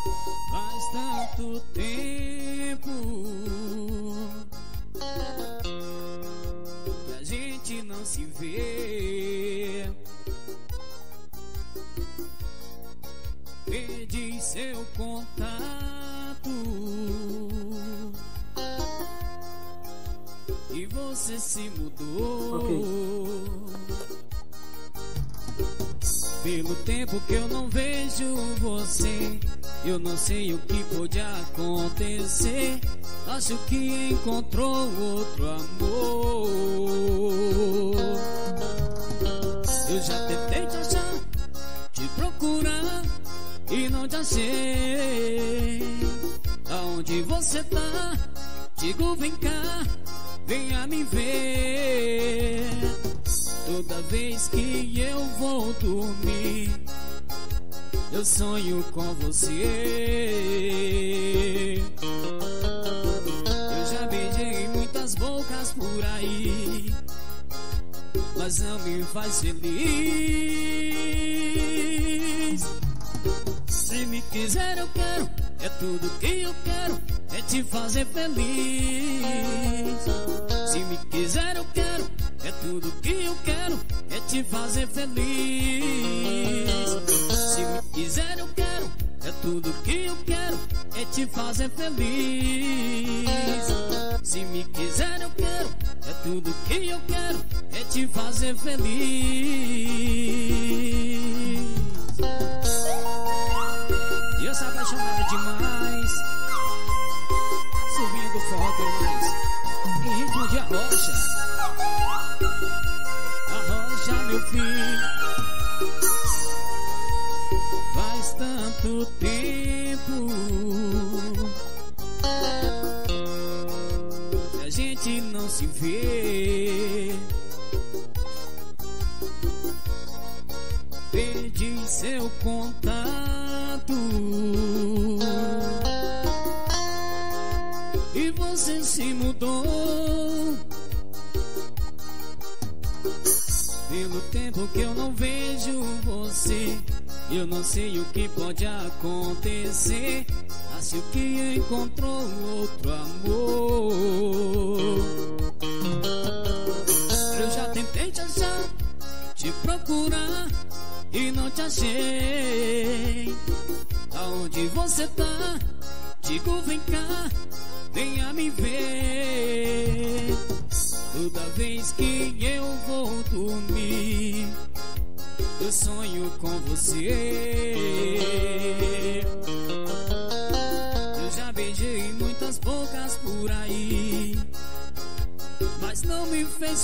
Faz tanto tempo que a gente não se vê. Perdi seu contato e você se mudou. Pelo tempo que eu não vejo você, eu não sei o que pode acontecer. Acho que encontrou outro amor. Eu já tentei te achar, te procurar e não te achei. Aonde você tá? Digo vem cá, venha me ver. Toda vez que eu vou dormir, eu sonho com você. Eu já beijei muitas bocas por aí, mas não me faz feliz. Se me quiser eu quero, é tudo que eu quero, é te fazer feliz. Se me quiser eu quero, é tudo que eu quero, é te fazer feliz. Se me quiser eu quero, é tudo que eu quero, é te fazer feliz. Se me quiser eu quero, é tudo que eu quero, é te fazer feliz. E essa apaixonada demais, subindo forte mais, em ritmo de arrocha. Arrocha meu filho. Faz tanto tempo que a gente não se vê. Perdi seu contato e você se mudou. Pelo tempo que eu não vejo você, eu não sei o que pode acontecer. Acho que encontrou outro amor. Eu já tentei te achar, te procurar e não te achei. Aonde você tá? Digo vem cá, venha me ver. Toda vez que eu vou dormir, eu sonho com você. Eu já beijei muitas bocas por aí, mas não me fez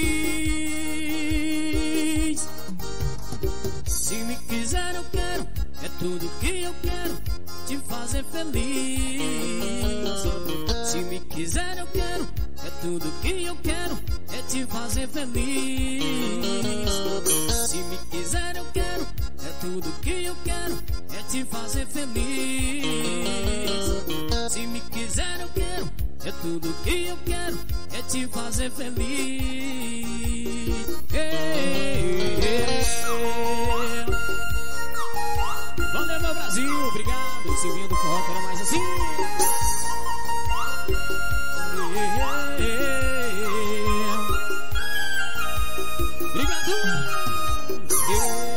feliz. Se me quiser eu quero, é tudo que eu quero, te fazer feliz. Se me quiser eu quero, é tudo que eu quero, é te fazer feliz. Se me quiser eu quero, é tudo que eu quero, é te fazer feliz. Se me quiser eu quero, é tudo que eu quero, é te fazer feliz. Valeu meu Brasil, obrigado. Silvinho do Forró, que era mais assim. Obrigado.